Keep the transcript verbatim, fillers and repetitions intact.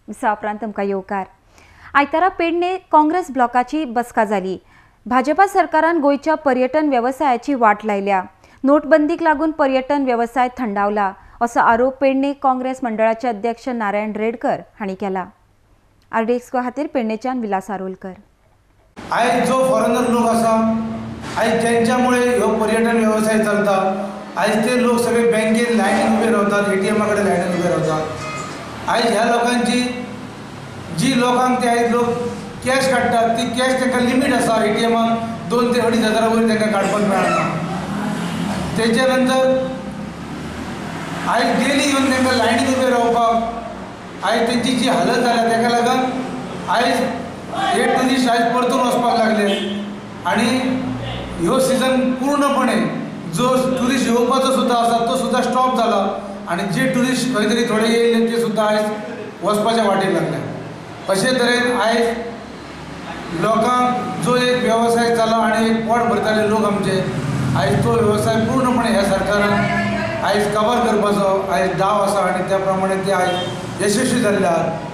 दिसा उपरांत तुमकां येवकार। आयतारा पेडणे काँग्रेस ब्लॉकाची बसका जाली। भाजपा सरकारान गोयच्या पर्यटन व्यवसायाची वाट लायल्या। नोटबंदीक लागून पर्यटन व्यवसाय थंडावला असो आरोप पेडणे काँग्रेस मंडळाचे अध्यक्ष नारायण रेडकर हांणी केला। आरडीएक्स खातीर पेडणेच्यान विलास आरोलकर। आज जो फॉरेनर लोक आसा आज त्यांच्यामुळे ह्यो पर्यटन व्यवसाय चलता। आज ते लोक सगळे बँकेत लायनीन उभे रावतात, एटीएमा कडेन लायनीन उभे रावतात। आज ह्या लोकांची जी लोकांक ते आज लोक कॅश काडटात ती कॅश तांकां लिमीट आसा। एटीएमाक दोन ते अडीच हजारा वयर तांकां काडपाक मेळना। तेच्या नंतर आज डेली येवन तांकां लायनीन उभे रावपाक आज तेंची जी हालत जाल्या ताका लागून आज हे टुरिस्ट आज परतून वचपाक लागले आणि ह्यो सीजन पूर्णपणे जो टुरिस्ट येवपाचो सुद्दां आसा तो सुद्दां स्टॉप जाला आणि जे टुरिस्ट खंय तरी थोडे येयले ते सुद्दां आयज वचपाच्या वाटेक लागले। अशे तरेन आयज लोकांक जो एक व्यवसाय जाला आणि एक पोट भरताले लोक आमचे आयज तो व्यवसाय पूर्णपणे ह्या सरकारान आयज कवर करपाचो आयज डाव आसा आणि त्या प्रमाणे ते आयज यशस्वी जाल्ले आहात।